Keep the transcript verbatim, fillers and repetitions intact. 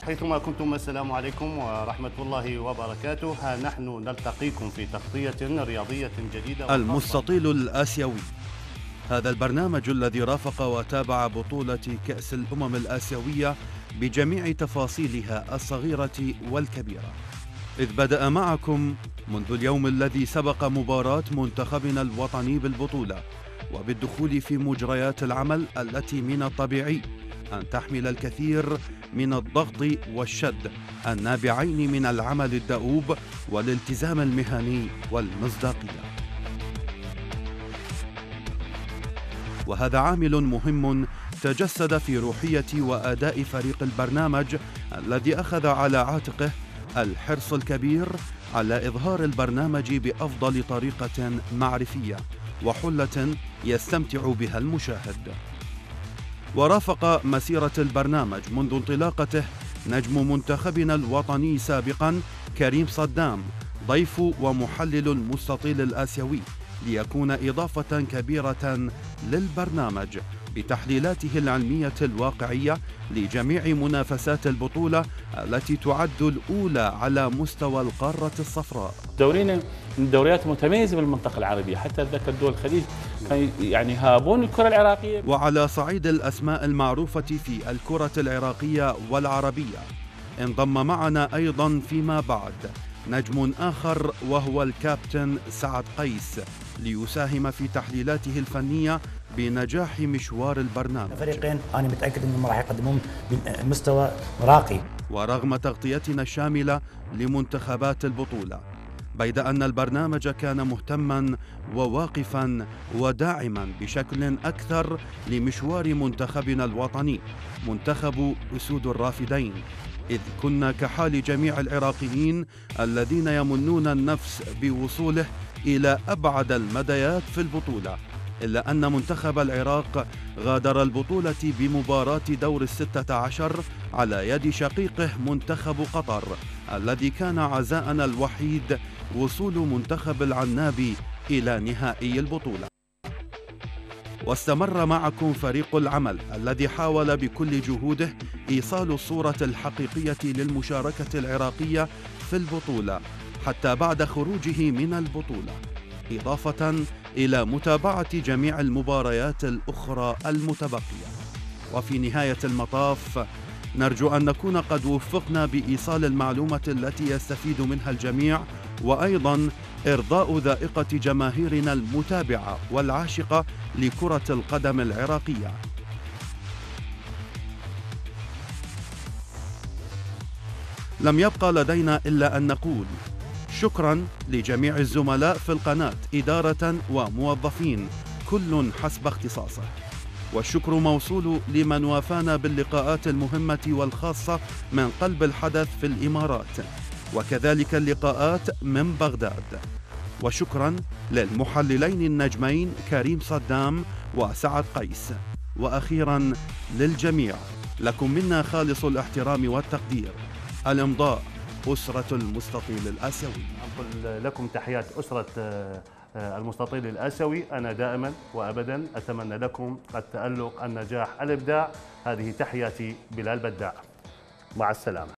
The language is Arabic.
حيثما كنتم السلام عليكم ورحمة الله وبركاته. ها نحن نلتقيكم في تغطية رياضية جديدة. المستطيل الآسيوي، هذا البرنامج الذي رافق وتابع بطولة كأس الأمم الآسيوية بجميع تفاصيلها الصغيرة والكبيرة، إذ بدأ معكم منذ اليوم الذي سبق مباراة منتخبنا الوطني بالبطولة وبالدخول في مجريات العمل التي من الطبيعي أن تحمل الكثير من الضغط والشد النابعين من العمل الدؤوب والالتزام المهني والمصداقية. وهذا عامل مهم تجسد في روحية وأداء فريق البرنامج الذي أخذ على عاتقه الحرص الكبير على إظهار البرنامج بأفضل طريقة معرفية وحلة يستمتع بها المشاهد. ورافق مسيرة البرنامج منذ انطلاقته نجم منتخبنا الوطني سابقا كريم صدام، ضيف ومحلل المستطيل الآسيوي، ليكون إضافة كبيرة للبرنامج بتحليلاته العلمية الواقعية لجميع منافسات البطولة التي تعد الأولى على مستوى القارة الصفراء. دورينا من الدوريات المتميزة بالمنطقة العربية، حتى ذكر دول الخليج يعني هابون الكرة العراقية. وعلى صعيد الأسماء المعروفة في الكرة العراقية والعربية، انضم معنا أيضا فيما بعد نجم آخر وهو الكابتن سعد قيس ليساهم في تحليلاته الفنية بنجاح مشوار البرنامج. فريقين أنا متأكد أنهم راح يقدمون بمستوى راقي. ورغم تغطيتنا الشاملة لمنتخبات البطولة، بيد أن البرنامج كان مهتما وواقفا وداعما بشكل أكثر لمشوار منتخبنا الوطني منتخب أسود الرافدين، إذ كنا كحال جميع العراقيين الذين يمنون النفس بوصوله إلى أبعد المديات في البطولة، إلا أن منتخب العراق غادر البطولة بمباراة دور الستة عشر على يد شقيقه منتخب قطر، الذي كان عزاءنا الوحيد وصول منتخب العنابي إلى نهائي البطولة. واستمر معكم فريق العمل الذي حاول بكل جهوده إيصال الصورة الحقيقية للمشاركة العراقية في البطولة حتى بعد خروجه من البطولة، إضافة إلى متابعة جميع المباريات الأخرى المتبقية. وفي نهاية المطاف نرجو أن نكون قد وفقنا بإيصال المعلومة التي يستفيد منها الجميع، وأيضا إرضاء ذائقة جماهيرنا المتابعة والعاشقة لكرة القدم العراقية. لم يبقى لدينا إلا أن نقول شكرا لجميع الزملاء في القناة إدارة وموظفين كل حسب اختصاصه، والشكر موصول لمن وافانا باللقاءات المهمة والخاصة من قلب الحدث في الإمارات، وكذلك اللقاءات من بغداد. وشكرا للمحللين النجمين كريم صدام وسعد قيس. وأخيرا للجميع، لكم منا خالص الاحترام والتقدير. الإمضاء أسرة المستطيل الآسيوي. أنقل لكم تحيات أسرة المستطيل الآسيوي. أنا دائما وأبدا أتمنى لكم التألق، النجاح، الإبداع. هذه تحياتي بلال بداع، مع السلامة.